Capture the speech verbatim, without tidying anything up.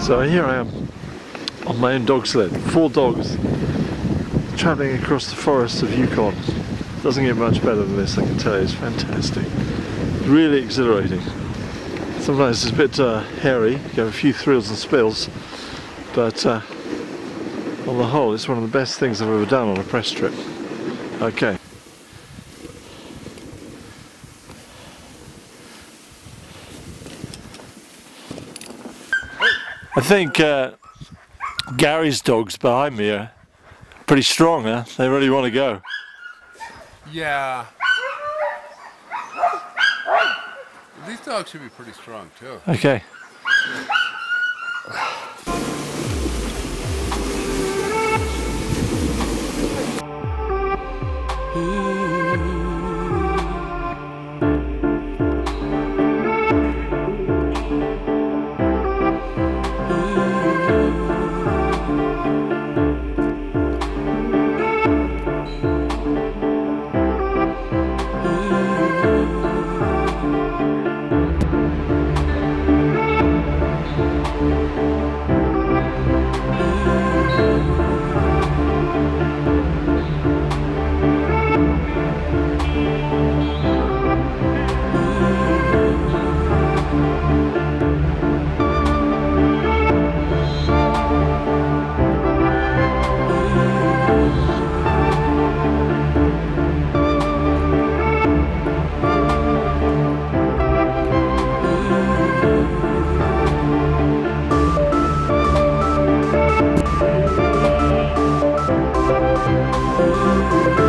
So here I am on my own dog sled, four dogs, travelling across the forests of Yukon. Doesn't get much better than this, I can tell you. It's fantastic. Really exhilarating. Sometimes it's a bit uh, hairy, you have a few thrills and spills, but uh, on the whole it's one of the best things I've ever done on a press trip. Okay. I think uh, Gary's dogs behind me are pretty strong, huh? They really want to go. Yeah. These dogs should be pretty strong too. Okay. Thank you.